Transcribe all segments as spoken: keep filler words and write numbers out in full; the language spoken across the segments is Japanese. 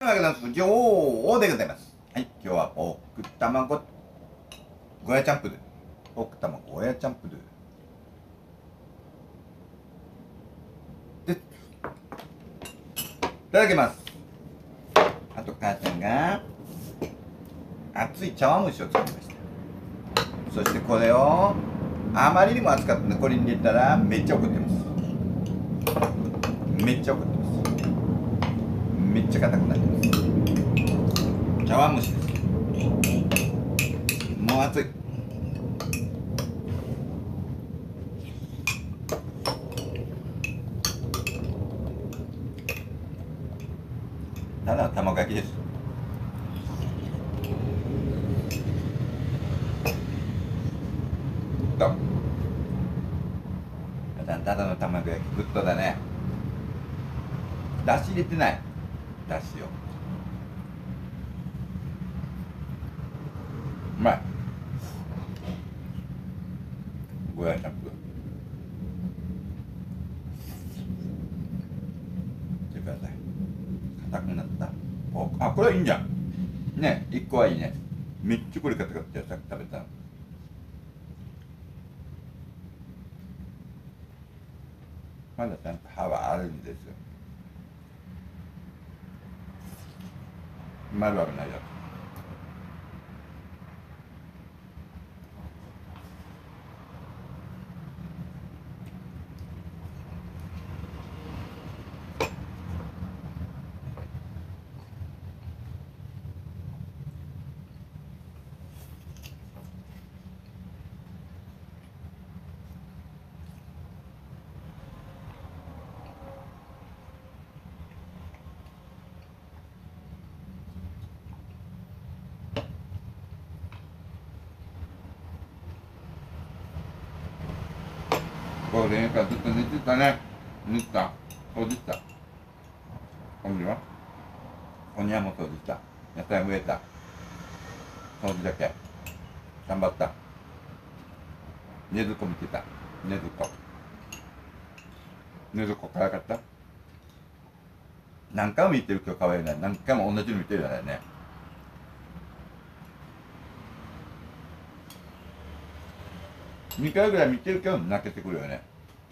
わけなんです。女王でございます。はい、今日はポーク卵ゴーヤチャンプルー。ポーク卵ゴーヤチャンプルー。で、いただきます。あと母ちゃんが熱い茶碗蒸しを作りました。そしてこれをあまりにも熱かったのでこれに入れたらめっちゃ怒ってます。めっちゃ怒ってます。めっちゃ硬くなります。茶碗蒸しです。もう熱い。ただの卵焼きです。とただの卵焼きグッドだね。だし入れてない。だしをうまい。ゴーヤチャンプルー見てください。硬くなったポーク。あ、これはいいんじゃんね。いっこはいいね。めっちゃこれ硬かったよ、さっき食べたの。まだちゃんと歯はあるんですよ。丸わけないやつ。ゴールデンウィークはずっと寝てたね。寝てた。掃除した。おみはお庭も掃除した。野菜植えた。掃除だけ。頑張った。寝ずこ見てた。寝ずこ。寝ずこ可愛かった。何回も見てる今日可愛いね。何回も同じの見てるよね。にかいぐらい見てるけど泣けてくるよね。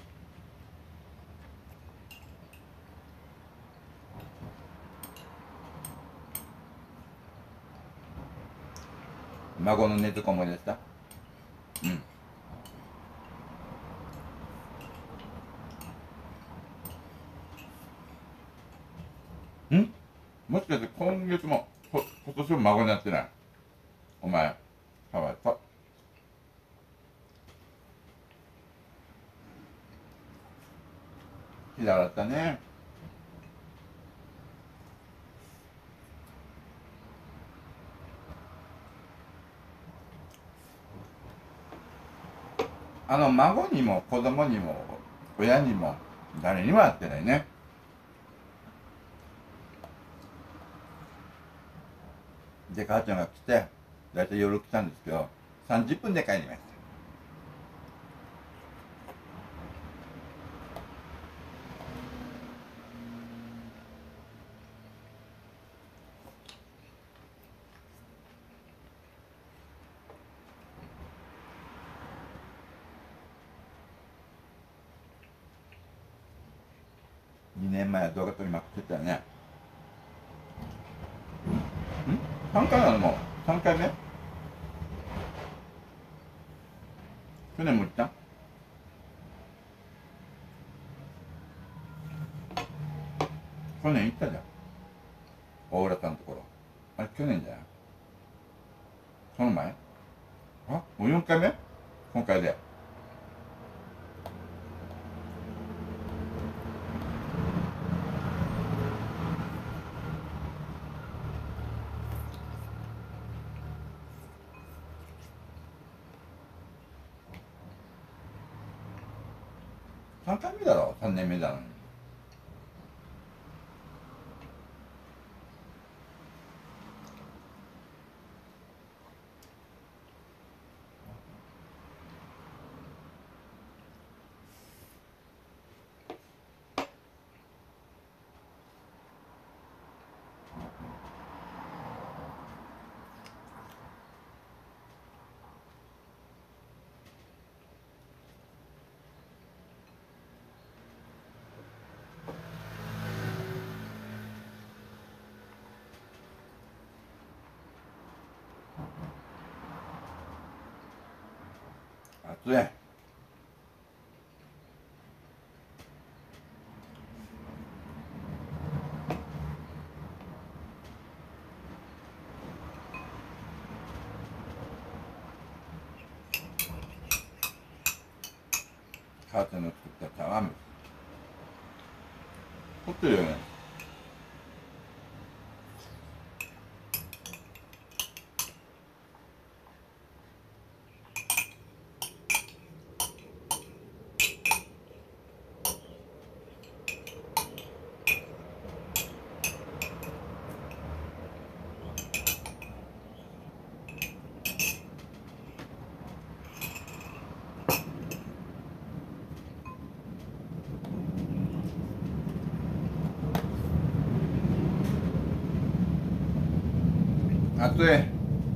孫の寝ずこ思い出した。うんんもしかして今月もこ今年も孫になってない。お前かわいそう。ひだらったね。あの孫にも子供にも親にも誰にも会ってないね。で母ちゃんが来てだいたい夜来たんですけどさんじゅっぷんで帰りました。にねんまえは動画撮りまくってたよね。んさんかいなのもうさんかいめ。去年も行った。去年行ったじゃん大浦さんのところ。あれ去年じゃない。その前あもうよんかいめ今回で。さんかいめだろ。さんねんめだのに。 熱い。母ちゃんの作った茶碗蒸し。凝ってるよね。熱い。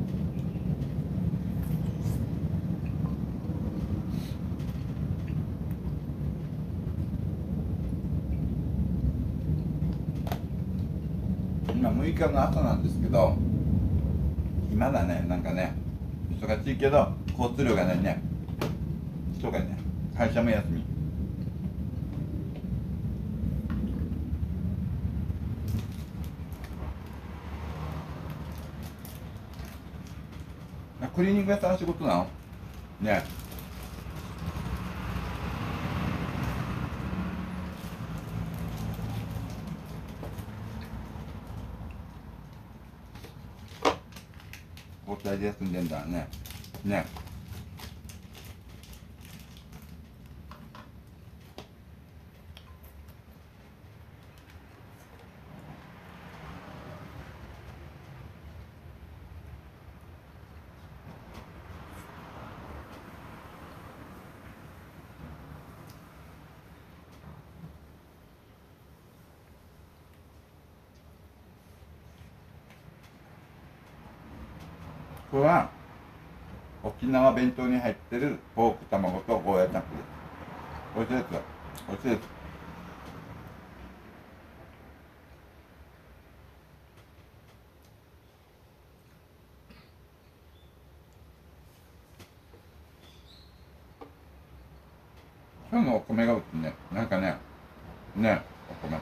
今むいかの朝なんですけど、今だね。なんかね忙しいけど交通量がないね。人がね、会社も休み。クリーニング屋さんの仕事なのね。交代で休んでんだね。ね。これは沖縄弁当に入ってるポーク卵とゴーヤチャンプです。おいしいですよ。おいしいです。今日のお米がうちね、なんかね、ね、お米。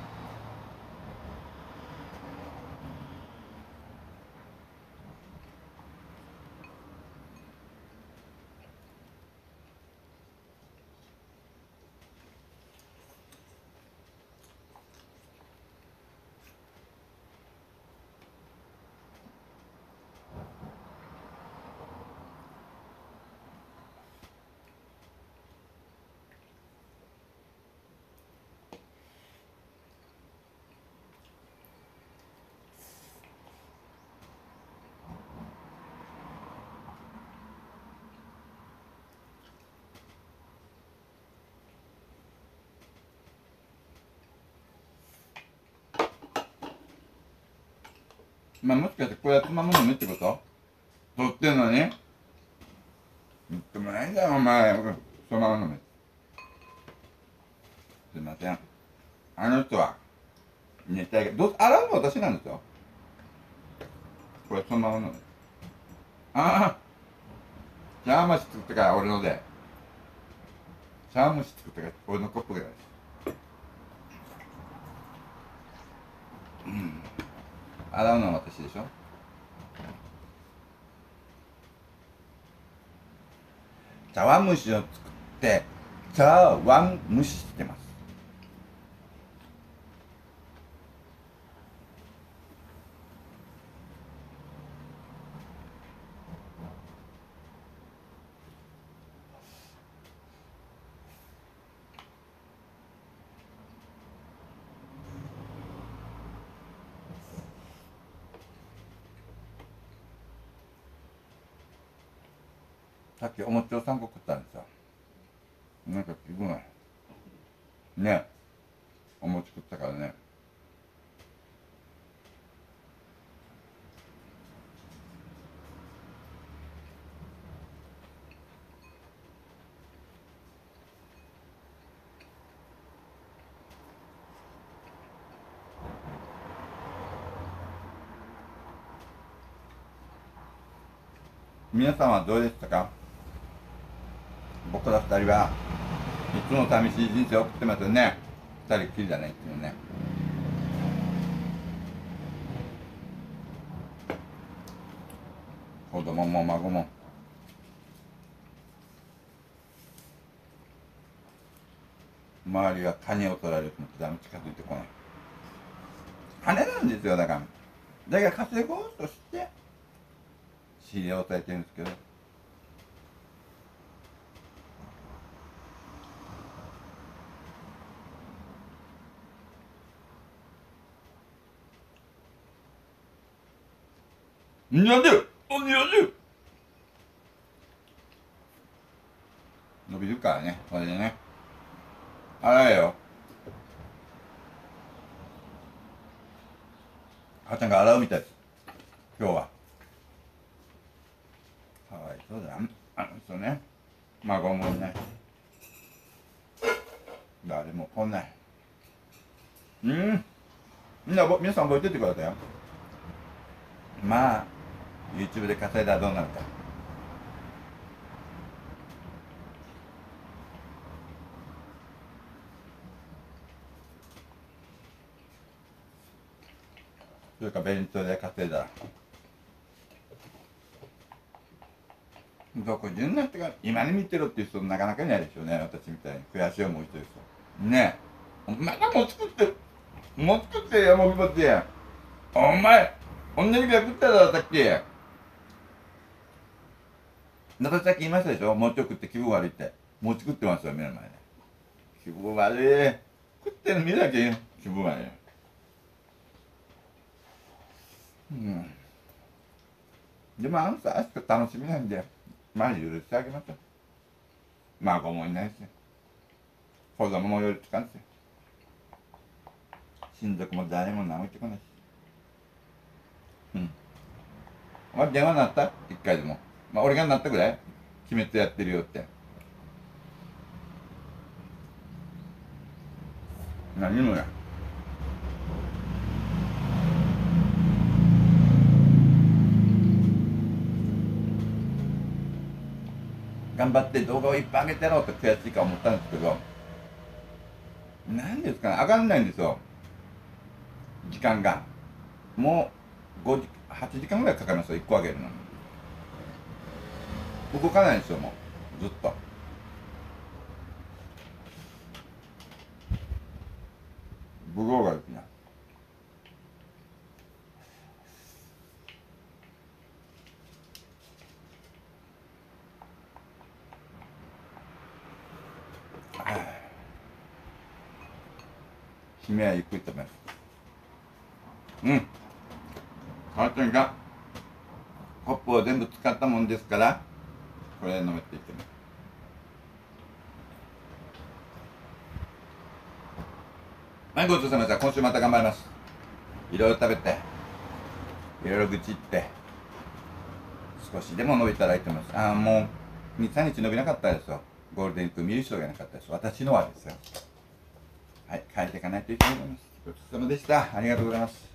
まあもしかしてこうやってまま飲むってこと？取ってんのに言ってもないんだよお前。そのまま飲め。すいません。あの人は熱帯魚どう洗うの私なんですよ。これそのまま飲む。ああ、茶碗蒸し作ったから俺ので。茶碗蒸し作ったから俺のコップぐらい。うん。洗うのは私でしょ。茶碗蒸しを作って茶碗蒸ししてます。さっきお餅をさんこ食ったんですよ。なんか気分ないね。お餅食ったからね。皆さんはどうでしたか？ ただふたりはいつも寂しい人生を送ってますよね。二人っきりだね、いつもね。子供も孫も周りが金を取られると誰も近づいてこない。金なんですよ。だからだから稼ごうとして尻を押さえてるんですけど、なんでよなんでよ伸びるからね、これでね。洗えよ。母ちゃんが洗うみたいです、今日は。かわいそうだ。あの人ね、孫もいない、誰も来ない。うん、みんな皆さん覚えててくださいよ。まあ YouTube で稼いだらどうなるか。それか勉強で稼いだら、どこ順なってか今に見てろっていう人なかなかいないでしょうね。私みたいに悔しい思いしてる人ねえ。またもう作ってもう作ってよ、もぎもち。お前同じぐらい食っただろさっき。私さっき言いましたでしょ、もうちょい食って気分悪いって。もう作ってますよ、目の前で。気分悪い。食ってるの見るだけよ、気分悪い。うん。でもあのさ、明日楽しみなんで、まあ許してあげましょう。孫もいないし、子供も寄りつかんし、親族も誰も舐いてこないし。うん。お前電話なった一回でも。まあ俺がなったぐらい決めてやってるよって。何もや。頑張って動画をいっぱい上げてやろうと悔しいか思ったんですけど、なんですかね、上がんないんですよ、時間が。もうごじはちじかんぐらいかかりますよ、いっこ上げるのに。動かないんですよ、もうずっと。ブローがですね、締めはゆっくり食べます。うん母ちゃんがコップを全部使ったもんですから、これ飲めていってます。はい、ごちそうさまでした。今週また頑張ります。いろいろ食べていろいろ愚痴って少しでも伸びたらいいと思います。ああ、もうに、さんにち伸びなかったですよ。ゴールデンウィーク見る人がいなかったです。私のはですよ。はい、変えていかないといけないと思います。ごちそうさまでした。ありがとうございます。